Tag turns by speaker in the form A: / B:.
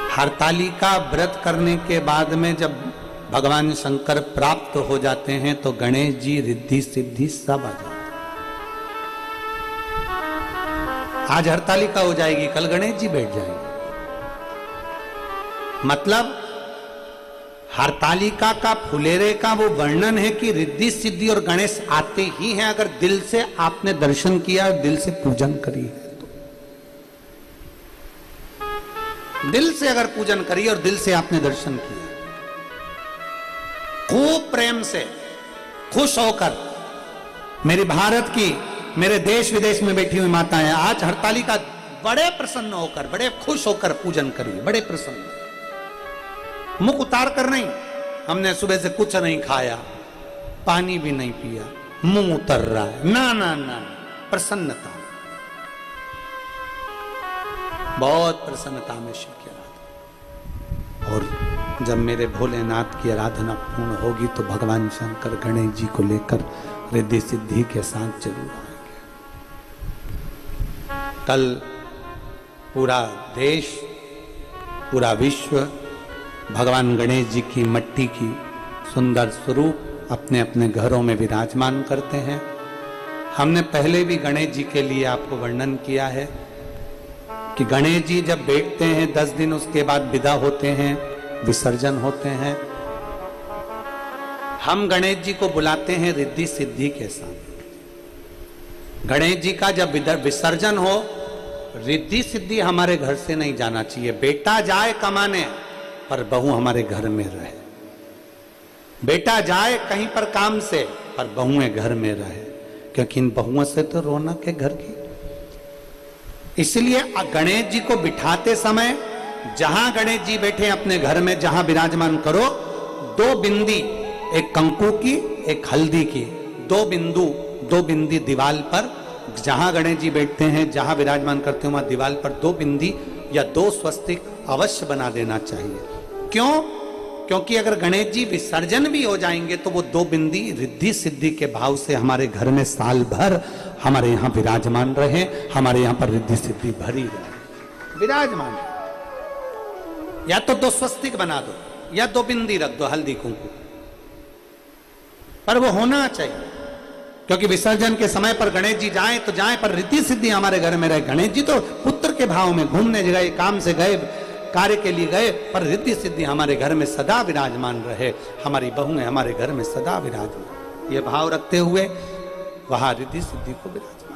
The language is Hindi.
A: हरतालिका व्रत करने के बाद में जब भगवान शंकर प्राप्त हो जाते हैं तो गणेश जी, रिद्धि सिद्धि सब आ जाते हैं। आज हरतालिका हो जाएगी, कल गणेश जी बैठ जाएंगे। मतलब हरतालिका का, फुलेरे का वो वर्णन है कि रिद्धि सिद्धि और गणेश आते ही हैं अगर दिल से आपने दर्शन किया, दिल से पूजन करी है तो। दिल से अगर पूजन करी और दिल से आपने दर्शन किया, खूब प्रेम से, खुश होकर, मेरी भारत की, मेरे देश विदेश में बैठी हुई माताएं आज हरतालिका बड़े प्रसन्न होकर, बड़े खुश होकर पूजन करिए, बड़े प्रसन्न, मुख उतार कर नहीं। हमने सुबह से कुछ नहीं खाया, पानी भी नहीं पिया, मुंह उतर रहा है, ना ना ना, प्रसन्नता, बहुत प्रसन्नता में शिव की आराधना। और जब मेरे भोलेनाथ की आराधना पूर्ण होगी तो भगवान शंकर गणेश जी को लेकर रिद्धि सिद्धि के साथ जरूर आएंगे। कल पूरा देश, पूरा विश्व भगवान गणेश जी की मट्टी की सुंदर स्वरूप अपने अपने घरों में विराजमान करते हैं। हमने पहले भी गणेश जी के लिए आपको वर्णन किया है कि गणेश जी जब बैठते हैं 10 दिन, उसके बाद विदा होते हैं, विसर्जन होते हैं। हम गणेश जी को बुलाते हैं रिद्धि सिद्धि के साथ। गणेश जी का जब विसर्जन हो, रिद्धि सिद्धि हमारे घर से नहीं जाना चाहिए। बेटा जाए कमाने पर बहू हमारे घर में रहे, बेटा जाए कहीं पर काम से पर बहुएं घर में रहे, क्योंकि इन बहुओं से तो रौनक है घर की। इसलिए गणेश जी को बिठाते समय जहां गणेश जी बैठे अपने घर में, जहां विराजमान करो, 2 बिंदी, एक कंकु की, एक हल्दी की, 2 बिंदु, 2 बिंदी दीवाल पर, जहां गणेश जी बैठते हैं, जहां विराजमान करते हैं, वहां दीवाल पर 2 बिंदी या 2 स्वस्तिक अवश्य बना देना चाहिए। क्यों? क्योंकि अगर गणेश जी विसर्जन भी हो जाएंगे तो वो 2 बिंदी रिद्धि सिद्धि के भाव से हमारे घर में साल भर हमारे यहाँ विराजमान रहे, हमारे यहाँ पर रिद्धि सिद्धि भरी रहे, विराजमान। या तो 2 स्वस्तिक बना दो या 2 बिंदी रख दो, हल्दी कुंकू, पर वो होना चाहिए। क्योंकि विसर्जन के समय पर गणेश जी जाएं तो जाएं, पर रिद्धि सिद्धि हमारे घर में रहे। गणेश जी तो पुत्र के भाव में घूमने गए, काम से गए, कार्य के लिए गए, पर रिद्धि सिद्धि हमारे घर में सदा विराजमान रहे, हमारी बहुएं हमारे घर में सदा विराजमान। ये भाव रखते हुए वहां रिद्धि सिद्धि को विराजमान।